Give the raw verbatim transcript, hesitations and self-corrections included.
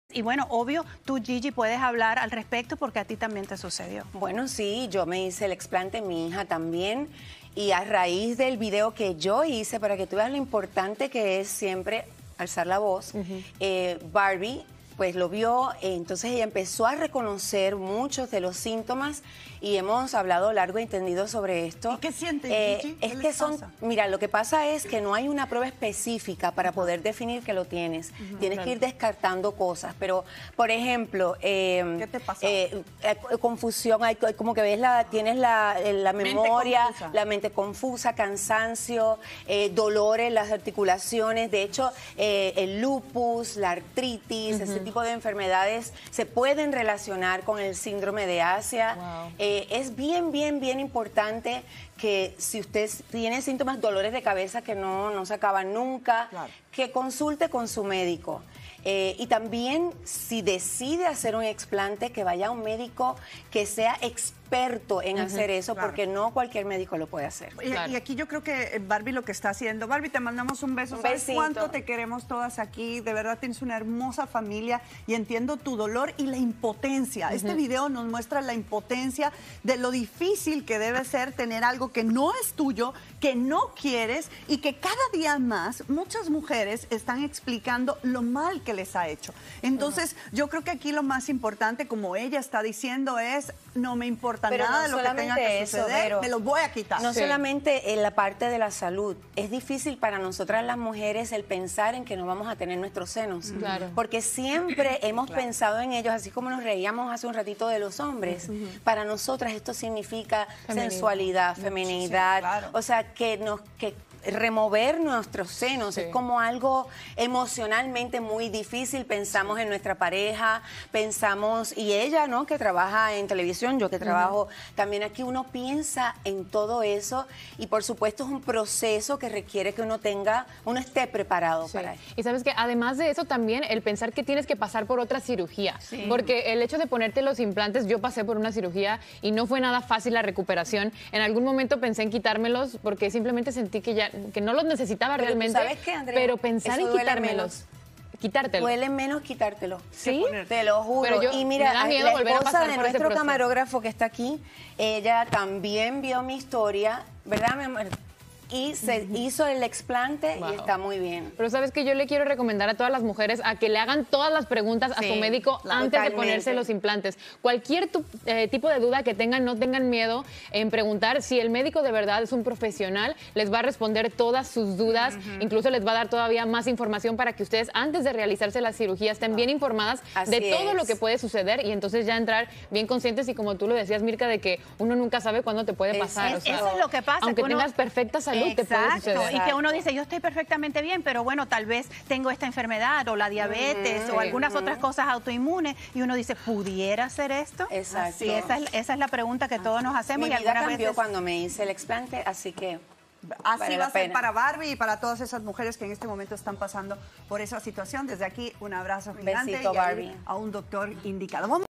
Y bueno, obvio, tú, Gigi, puedes hablar al respecto porque a ti también te sucedió. Bueno, sí, yo me hice el explante, mi hija también, y a raíz del video que yo hice, para que tú veas lo importante que es siempre alzar la voz, uh-huh. eh, Barbie pues lo vio, eh, entonces ella empezó a reconocer muchos de los síntomas y hemos hablado largo y entendido sobre esto. ¿Y qué sientes, eh, Gigi? Es que son, pasa? mira, lo que pasa es que no hay una prueba específica para poder definir que lo tienes. Uh-huh, tienes claro. que ir descartando cosas, pero, por ejemplo, eh, ¿qué te pasa? Eh, eh, confusión, hay, como que ves la, tienes la, la memoria, mente la mente confusa, cansancio, eh, dolores en las articulaciones. De hecho, eh, el lupus, la artritis, uh-huh. ese tipo tipo de enfermedades se pueden relacionar con el síndrome de Asia. Wow. Eh, es bien, bien, bien importante que si usted tiene síntomas, dolores de cabeza que no, no se acaban nunca, claro. que consulte con su médico. Eh, y también, si decide hacer un explante, que vaya a un médico que sea experto en uh-huh, hacer eso, claro. porque no cualquier médico lo puede hacer. Y, claro. y aquí yo creo que Barbie lo que está haciendo, Barbie, te mandamos un beso. Un ¿Sabes besito. cuánto te queremos todas aquí? De verdad tienes una hermosa familia y entiendo tu dolor y la impotencia. Uh-huh. Este video nos muestra la impotencia de lo difícil que debe ser tener algo que no es tuyo, que no quieres y que cada día más muchas mujeres están explicando lo mal que les ha hecho. Entonces, uh-huh. yo creo que aquí lo más importante, como ella está diciendo, es no me importa pero nada no de lo que tenga que eso, suceder, pero me lo voy a quitar. No sí. solamente en la parte de la salud, es difícil para nosotras las mujeres el pensar en que no vamos a tener nuestros senos, claro. porque siempre hemos claro. pensado en ellos, así como nos reíamos hace un ratito de los hombres. Uh-huh. Para nosotras esto significa Femenino. sensualidad, feminidad, sí, claro. o sea, que nos que remover nuestros senos sí. es como algo emocionalmente muy difícil. Pensamos en nuestra pareja, pensamos, y ella, ¿no?, que trabaja en televisión, yo que trabajo uh-huh. también aquí, uno piensa en todo eso y por supuesto es un proceso que requiere que uno tenga, uno esté preparado sí. para eso. Y sabes que además de eso también el pensar que tienes que pasar por otra cirugía, sí. porque el hecho de ponerte los implantes, yo pasé por una cirugía y no fue nada fácil la recuperación. En algún momento pensé en quitármelos porque simplemente sentí que ya que no los necesitaba pero realmente, ¿sabes qué, Andrea? Pero pensar en quitármelos, quitártelo. Duele menos quitártelo. ¿Sí? Te lo juro. Pero yo, y mira, me da miedo la volver a esposa pasar de por nuestro ese camarógrafo que está aquí, ella también vio mi historia, ¿verdad, mi amor? Y se uh-huh. hizo el explante wow. y está muy bien. Pero sabes que yo le quiero recomendar a todas las mujeres a que le hagan todas las preguntas sí, a su médico claro, antes totalmente. de ponerse los implantes. Cualquier tu, eh, tipo de duda que tengan, no tengan miedo en preguntar. Si el médico de verdad es un profesional, les va a responder todas sus dudas, uh-huh. incluso les va a dar todavía más información para que ustedes antes de realizarse la cirugía estén bien informadas Así de todo es. lo que puede suceder y entonces ya entrar bien conscientes y como tú lo decías, Mirka, de que uno nunca sabe cuándo te puede pasar. Es, o sea, eso es lo que pasa. Aunque que uno... tengas perfecta salud, Exacto, y que uno dice, yo estoy perfectamente bien, pero bueno, tal vez tengo esta enfermedad o la diabetes mm, o algunas mm. otras cosas autoinmunes, y uno dice, ¿pudiera ser esto? Exacto. Y esa es, esa es la pregunta que todos nos hacemos. Mi y vida cambió veces... cuando me hice el explante, así que... Así vale va a ser pena. para Barbie y para todas esas mujeres que en este momento están pasando por esa situación. Desde aquí, un abrazo gigante Besito, y Barbie. a un doctor indicado. Vamos